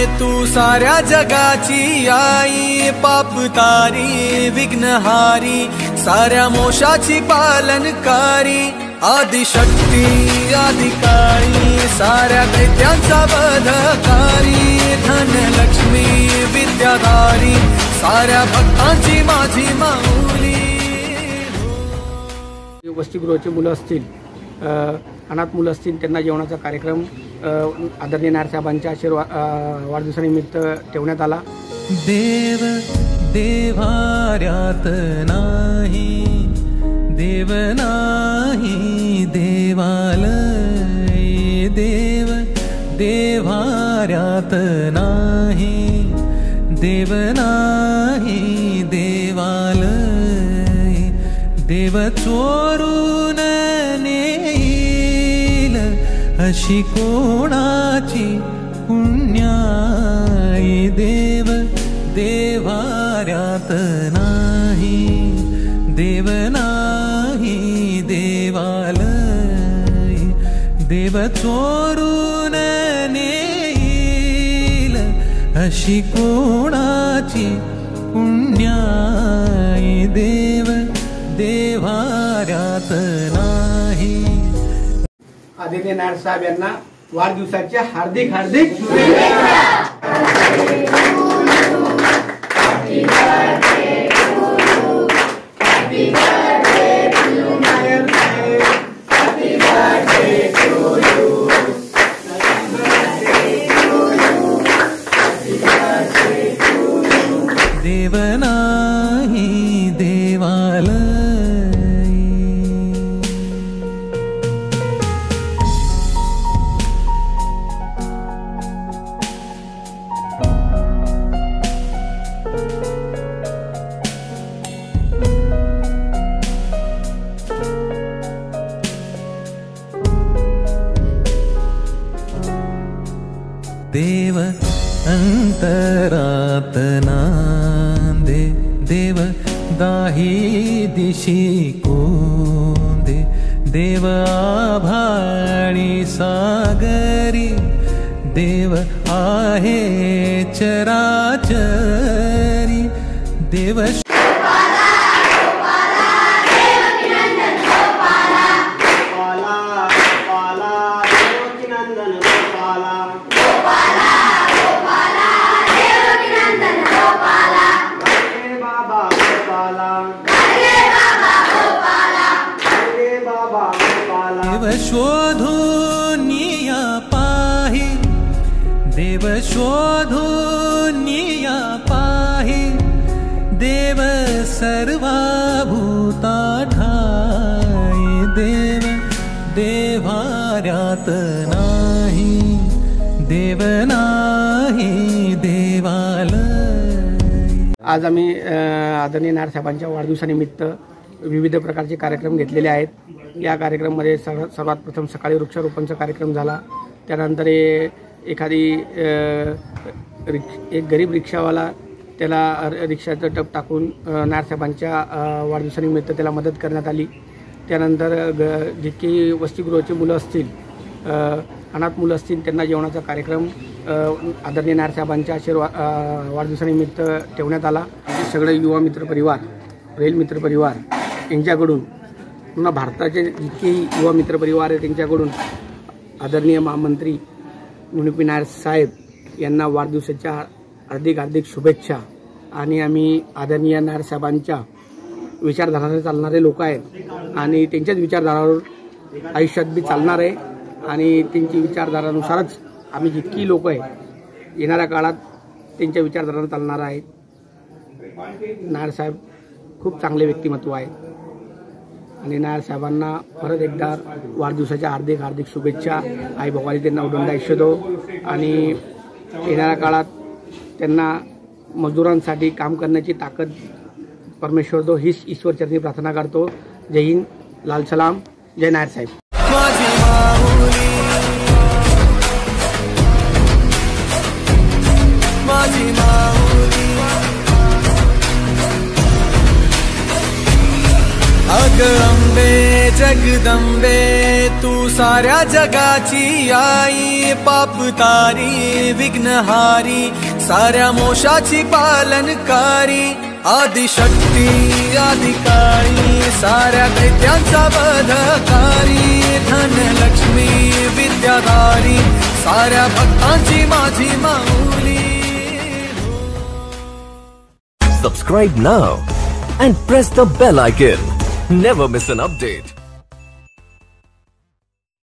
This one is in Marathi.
तू साऱ्या जगाची आई, पाप तारी विघ्नहारी, साऱ्या मोशाची पालनकारी, आदिशक्ती आदिकाळी, साऱ्या दैत्यांचा वधकारी, धनलक्ष्मी विद्याधारी, साऱ्या भक्तांची माझी माऊली। वसतिगृहाची मुलं असतील, अनाथ मुलं असतील, त्यांना जेवणाचा कार्यक्रम आदरणीय नायर साहेबांच्या वाढदिवसानिमित्त ठेवण्यात आला। देव देवार्यात नाही, देव नाही देवालय, देव देवार्यात नाही, देव नाही देवालय, देव चोरून नेईल अशी कोणाची पुण्याई, देव देवार्यात नाही, देव नाही देवालय, देव चोरून नेईल अशी कोणाची पुण्याई, देव देवार्यात नाही। आदरणीय नायर साहेब यांना वाढदिवसाच्या हार्दिक हार्दिक शुभेच्छा। देव नाही देवालय। देव अंतरात नांदे, देव दाही दिशी कोंदे, देव आभाळी सागरी, देव आहे चराचरी, देव देव शोधूनिया पाही, देव शोधूनिया पाही, देव सर्वा भूता ठाई, देव देवार्यात नाही, देव नाही देवालय। आज आम्ही आदरणीय नायर साहेबांच्या वाढदिवसानिमित्त विविध प्रकारचे कार्यक्रम घेतलेले आहेत। या कार्यक्रमामध्ये सर्वात प्रथम सकाळी वृक्षारोपणचा कार्यक्रम झाला, त्यानंतर एक गरीब रिक्षावाला त्याला रिक्षाचं टप टाकून नायर साहेबांच्या वाढदिवसानिमित्त त्याला मदत करण्यात आली। त्यानंतर जितकी वसतिगृहाची मुलं असतील, अनाथ मुलं असतील, त्यांना जेवणाचा कार्यक्रम आदरणीय नायर साहेबांच्या वाढदिवसानिमित्त ठेवण्यात आला। सगळे युवा मित्र परिवार, रेल मित्र परिवार यांच्याकडून, पुन्हा भारताचे जितके युवा मित्र परिवार आहेत त्यांच्याकडून आदरणीय महामंत्री मुनिपी नायर साहेब यांना वाढदिवसाच्या हार्दिक हार्दिक शुभेच्छा। आणि आम्ही आदरणीय नायर साहेबांच्या विचारधाराने चालणारे लोक आहेत आणि त्यांच्याच विचारधारावर आयुष्यात बी चालणार आहे आणि त्यांची विचारधारानुसारच आम्ही जितकी लोक आहे येणाऱ्या काळात त्यांच्या विचारधाराने चालणार आहेत। नायर साहेब खूप चांगले व्यक्तिमत्व आहे आणि नायर साहेबांना परत एकदा वाढदिवसाच्या हार्दिक हार्दिक शुभेच्छा। आई भवानी त्यांना उदंड आयुष्य दो आणि येणाऱ्या काळात त्यांना मजदुरांसाठी काम करण्याची ताकद परमेश्वर दो, हीच ईश्वरचरणी प्रार्थना करतो। जय हिंद, लाल सलाम, जय नायर साहेब। अग अंबे जगदंबे तू साऱ्या जगाची आई, पाप तारी विघ्नहारी, साऱ्या मोशाची पालनकारी, आदिशक्ती आदिकाळी, साऱ्या दैत्यांचा वधकारी, धनलक्ष्मी विद्याधारी, साऱ्या भक्तांची माझी माऊली. Subscribe now and press the bell icon. Never miss an update.